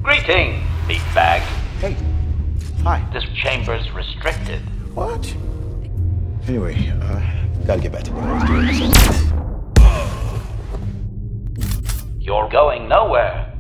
Greetings, meatbag. Hey. Hi. This chamber's restricted. What? Anyway, gotta get back to what I was doing. You're going nowhere.